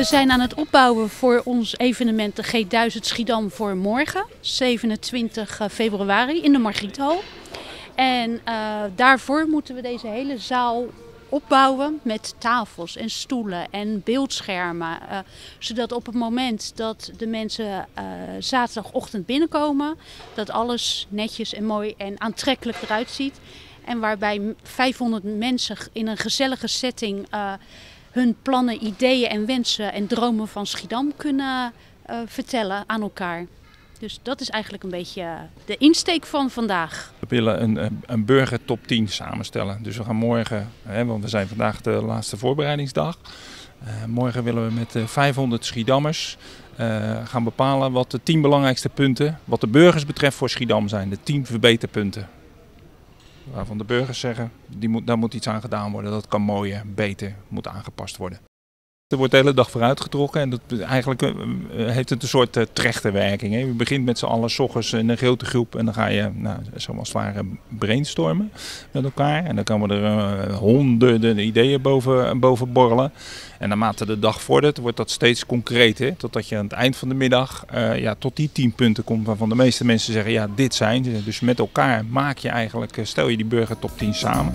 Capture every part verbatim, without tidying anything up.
We zijn aan het opbouwen voor ons evenement de G duizend Schiedam voor morgen, zevenentwintig februari in de Margrietenhal. En uh, daarvoor moeten we deze hele zaal opbouwen met tafels en stoelen en beeldschermen. Uh, zodat op het moment dat de mensen uh, zaterdagochtend binnenkomen, dat alles netjes en mooi en aantrekkelijk eruit ziet. En waarbij vijfhonderd mensen in een gezellige setting uh, hun plannen, ideeën en wensen en dromen van Schiedam kunnen uh, vertellen aan elkaar. Dus dat is eigenlijk een beetje de insteek van vandaag. We willen een, een burger top tien samenstellen. Dus we gaan morgen, hè, want we zijn vandaag de laatste voorbereidingsdag. Uh, morgen willen we met uh, vijfhonderd Schiedammers uh, gaan bepalen wat de tien belangrijkste punten, wat de burgers betreft voor Schiedam zijn. De tien verbeterpunten. Waarvan de burgers zeggen, die moet, daar moet iets aan gedaan worden. Dat kan mooier, beter, moet aangepast worden. Er wordt de hele dag vooruitgetrokken en dat, eigenlijk uh, heeft het een soort uh, trechterwerking. Hè. Je begint met z'n allen 's ochtends in een grote groep en dan ga je, nou, zoals het ware, brainstormen met elkaar. En dan komen er uh, honderden ideeën boven, boven borrelen. En naarmate de dag vordert, wordt dat steeds concreter. Totdat je aan het eind van de middag uh, ja, tot die tien punten komt waarvan de meeste mensen zeggen, ja, dit zijn ze. Dus met elkaar maak je eigenlijk, stel je die burger top tien samen.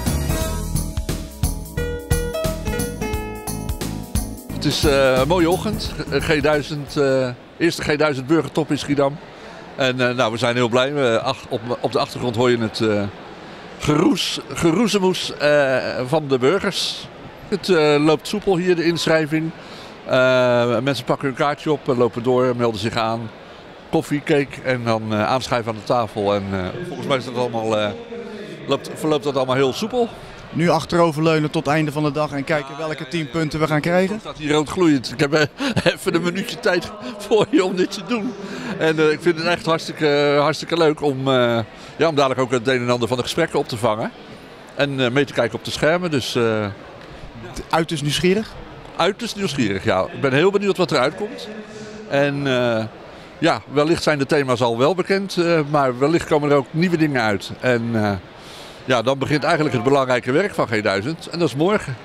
Het is uh, een mooie ochtend, G duizend, uh, eerste G duizend burgertop in Schiedam. En uh, nou, we zijn heel blij. Uh, ach, op, op de achtergrond hoor je het uh, geroes, geroezemoes uh, van de burgers. Het uh, loopt soepel hier, de inschrijving. Uh, mensen pakken hun kaartje op, lopen door, melden zich aan. Koffie, cake en dan uh, aanschuiven aan de tafel. En uh, volgens mij is dat allemaal, uh, loopt, verloopt dat allemaal heel soepel. Nu achteroverleunen tot het einde van de dag en kijken welke tien punten we gaan krijgen. Het staat hier rood gloeiend. Ik heb even een minuutje tijd voor je om dit te doen. En uh, ik vind het echt hartstikke, hartstikke leuk om, uh, ja, om dadelijk ook het een en ander van de gesprekken op te vangen. En uh, mee te kijken op de schermen. Dus, uh, uiterst nieuwsgierig? Uiterst nieuwsgierig, ja. Ik ben heel benieuwd wat eruit komt. En uh, ja, wellicht zijn de thema's al wel bekend, uh, maar wellicht komen er ook nieuwe dingen uit. En, uh, Ja, dan begint eigenlijk het belangrijke werk van G duizend en dat is morgen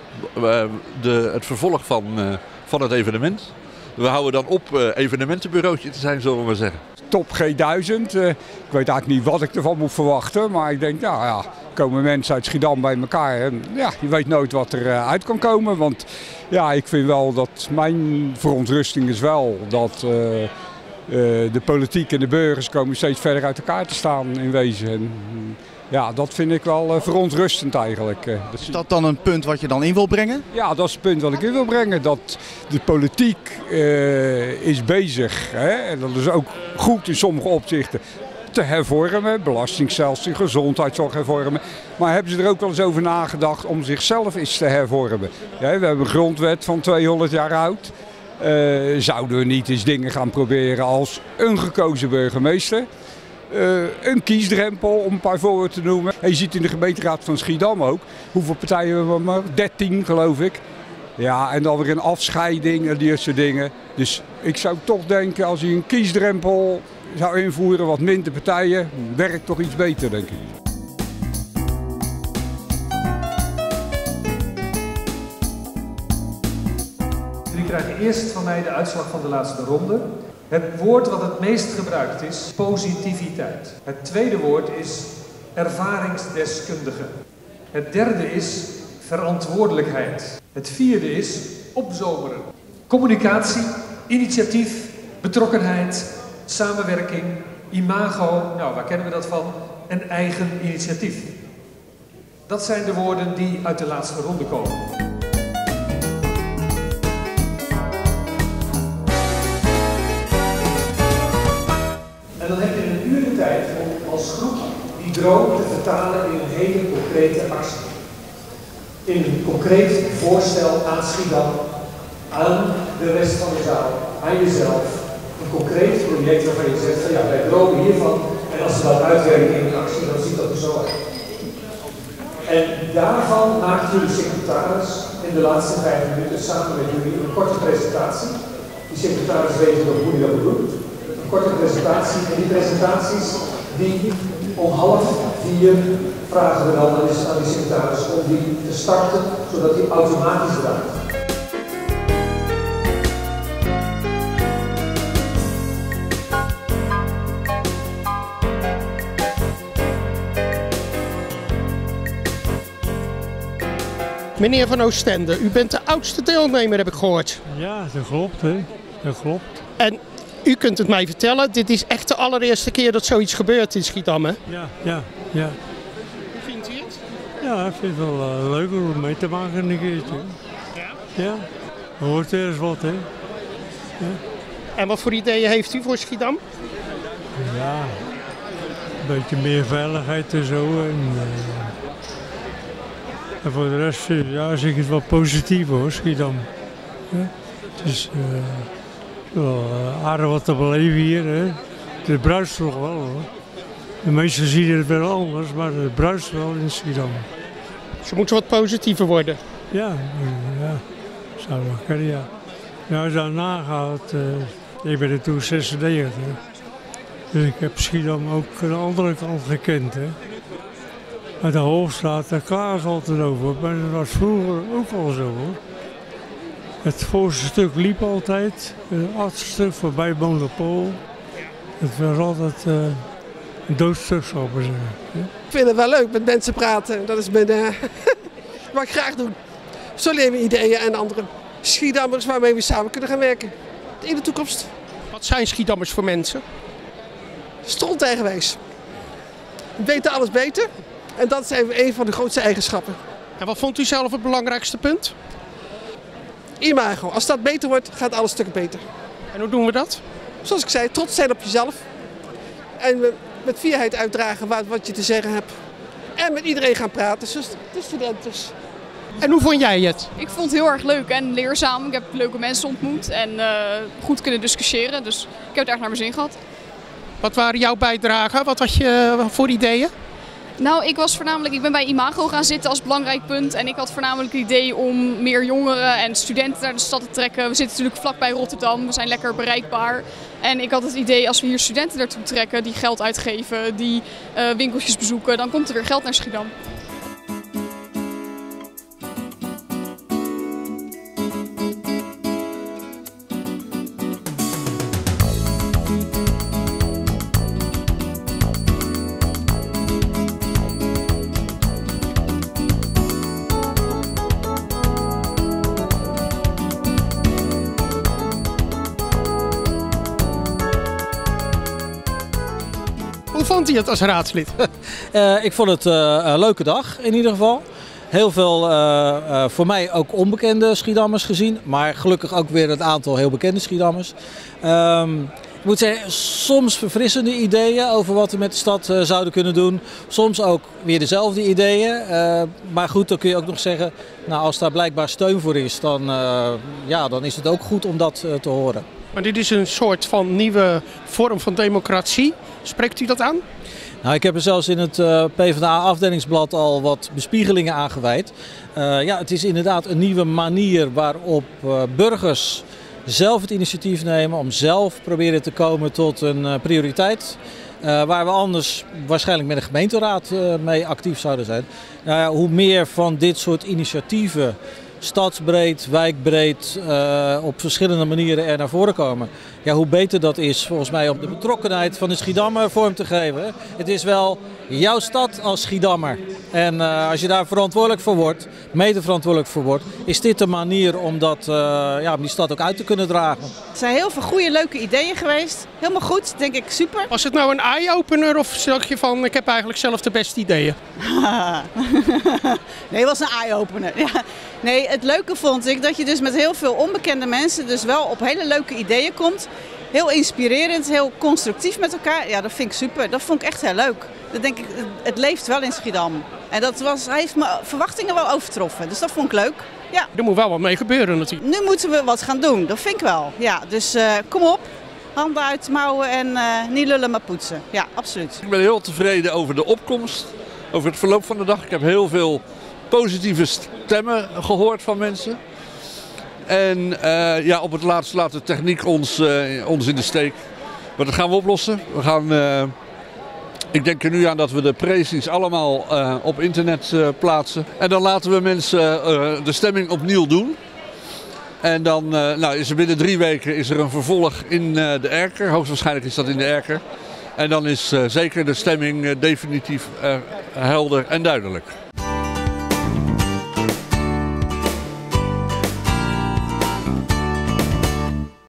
de, het vervolg van, uh, van het evenement. We houden dan op uh, evenementenbureautje te zijn, zullen we maar zeggen. Top G duizend, uh, ik weet eigenlijk niet wat ik ervan moet verwachten, maar ik denk, nou ja, komen mensen uit Schiedam bij elkaar en ja, je weet nooit wat er uh, uit kan komen. Want ja, ik vind wel dat mijn verontrusting is wel dat uh, uh, de politiek en de burgers komen steeds verder uit elkaar te staan in wezen. En, ja, dat vind ik wel uh, verontrustend eigenlijk. Is dat dan een punt wat je dan in wil brengen? Ja, dat is het punt wat ik in wil brengen. Dat de politiek uh, is bezig, hè? En dat is ook goed in sommige opzichten, te hervormen. Belastingstelsel, gezondheidszorg hervormen. Maar hebben ze er ook wel eens over nagedacht om zichzelf eens te hervormen? Ja, we hebben een grondwet van tweehonderd jaar oud. Uh, zouden we niet eens dingen gaan proberen als een gekozen burgemeester? Uh, een kiesdrempel, om een paar voorbeelden te noemen. En je ziet in de gemeenteraad van Schiedam ook, hoeveel partijen hebben we maar? dertien geloof ik. Ja, en dan weer een afscheiding en die soort dingen. Dus ik zou toch denken, als je een kiesdrempel zou invoeren, wat minder partijen, werkt toch iets beter, denk ik. Jullie krijgen eerst van mij de uitslag van de laatste ronde. Het woord wat het meest gebruikt is, positiviteit. Het tweede woord is ervaringsdeskundige. Het derde is verantwoordelijkheid. Het vierde is opzomeren. Communicatie, initiatief, betrokkenheid, samenwerking, imago, nou waar kennen we dat van? En eigen initiatief. Dat zijn de woorden die uit de laatste ronde komen. En dan heb je een uur de tijd om als groep die droom te vertalen in een hele concrete actie. In een concreet voorstel aan Schiedam, aan de rest van de zaal, aan jezelf. Een concreet project waarvan je zegt van ja, wij dromen hiervan en als we dat uitwerken in een actie, dan ziet dat er zo uit. En daarvan maakt jullie secretaris in de laatste vijf minuten samen met jullie een korte presentatie. Die secretaris weet nog hoe hij dat doet. Een korte presentatie en die presentaties die om half vier vragen we dan aan die secretaris om die te starten, zodat die automatisch draait. Meneer Van Oostende, u bent de oudste deelnemer, heb ik gehoord. Ja, dat klopt, hè. Dat klopt. En u kunt het mij vertellen, dit is echt de allereerste keer dat zoiets gebeurt in Schiedam, hè? Ja, ja, ja. Hoe vindt u het? Ja, ik vind het wel uh, leuk om mee te maken een keertje. Ja? Ja. Hoort er eens wat, hè. Ja. En wat voor ideeën heeft u voor Schiedam? Ja, een beetje meer veiligheid en zo. En, uh, en voor de rest, ja, zeg ik het wel positief hoor, Schiedam. Ja? Het is uh, wel uh, aardig wat te beleven hier, hè. Het bruist toch wel hoor. De mensen zien het wel anders, maar het bruist wel in Schiedam. Ze moeten wat positiever worden. Ja, uh, ja. Zou wel kunnen, ja. Ja, als je daarna gaat, uh, ik ben er toen zesennegentig. Dus ik heb Schiedam ook aan de andere kant gekend. Hè. Maar de Hoofdstraat, daar klaar is altijd over. Maar dat was vroeger ook al zo hoor. Het voorste stuk liep altijd, het achterste stuk voorbij Monopool. Het was altijd uh, een doodstuk, zou ik maar zeggen. Hè. Ik vind het wel leuk met mensen praten. Dat is mijn, uh, wat ik graag doe. Zo leren we ideeën en andere Schiedammers waarmee we samen kunnen gaan werken. In de toekomst. Wat zijn Schiedammers voor mensen? Stront eigenwijs. We weten alles beter. En dat is even een van de grootste eigenschappen. En wat vond u zelf het belangrijkste punt? Imago. Als dat beter wordt, gaat alles stukken beter. En hoe doen we dat? Zoals ik zei, trots zijn op jezelf. En met vierheid uitdragen wat, wat je te zeggen hebt. En met iedereen gaan praten, zoals de studenten. En hoe vond jij het? Ik vond het heel erg leuk en leerzaam. Ik heb leuke mensen ontmoet en uh, goed kunnen discussiëren. Dus ik heb het erg naar mijn zin gehad. Wat waren jouw bijdragen? Wat had je voor ideeën? Nou, ik was voornamelijk, ik ben bij Imago gaan zitten als belangrijk punt. En ik had voornamelijk het idee om meer jongeren en studenten naar de stad te trekken. We zitten natuurlijk vlakbij Rotterdam, we zijn lekker bereikbaar. En ik had het idee, als we hier studenten naartoe trekken, die geld uitgeven, die uh, winkeltjes bezoeken, dan komt er weer geld naar Schiedam. Hoe vond hij het als raadslid? uh, ik vond het uh, een leuke dag in ieder geval. Heel veel uh, uh, voor mij ook onbekende Schiedammers gezien. Maar gelukkig ook weer het aantal heel bekende Schiedammers. Um, ik moet zeggen, soms verfrissende ideeën over wat we met de stad uh, zouden kunnen doen. Soms ook weer dezelfde ideeën. Uh, maar goed, dan kun je ook nog zeggen, nou, als daar blijkbaar steun voor is, dan, uh, ja, dan is het ook goed om dat uh, te horen. Maar dit is een soort van nieuwe vorm van democratie. Spreekt u dat aan? Nou, ik heb er zelfs in het uh, PvdA-afdelingsblad al wat bespiegelingen aan gewijd. Uh, ja, het is inderdaad een nieuwe manier waarop uh, burgers zelf het initiatief nemen om zelf proberen te komen tot een uh, prioriteit. Uh, waar we anders waarschijnlijk met een gemeenteraad uh, mee actief zouden zijn. Uh, hoe meer van dit soort initiatieven stadsbreed, wijkbreed, uh, op verschillende manieren er naar voren komen. Ja, hoe beter dat is volgens mij om de betrokkenheid van de Schiedammer vorm te geven. Het is wel jouw stad als Schiedammer. En uh, als je daar verantwoordelijk voor wordt, mede verantwoordelijk voor wordt, is dit de manier om, dat, uh, ja, om die stad ook uit te kunnen dragen. Er zijn heel veel goede, leuke ideeën geweest. Helemaal goed, denk ik, super. Was het nou een eye-opener of zeg je van, ik heb eigenlijk zelf de beste ideeën? Nee, het was een eye-opener. Ja. Nee, het leuke vond ik dat je dus met heel veel onbekende mensen dus wel op hele leuke ideeën komt. Heel inspirerend, heel constructief met elkaar. Ja, dat vind ik super. Dat vond ik echt heel leuk. Dat denk ik, het leeft wel in Schiedam. En dat was, hij heeft mijn verwachtingen wel overtroffen. Dus dat vond ik leuk. Ja. Er moet wel wat mee gebeuren natuurlijk. Nu moeten we wat gaan doen. Dat vind ik wel. Ja, dus uh, kom op. Handen uit de mouwen en uh, niet lullen maar poetsen. Ja, absoluut. Ik ben heel tevreden over de opkomst. Over het verloop van de dag. Ik heb heel veel positieve stemmen gehoord van mensen. En uh, ja, op het laatst laat de techniek ons, uh, ons in de steek. Maar dat gaan we oplossen. We gaan, uh, ik denk er nu aan dat we de presies allemaal uh, op internet uh, plaatsen. En dan laten we mensen uh, de stemming opnieuw doen. En dan uh, nou, is er binnen drie weken is er een vervolg in uh, de Erker. Hoogstwaarschijnlijk is dat in de Erker. En dan is uh, zeker de stemming uh, definitief uh, helder en duidelijk.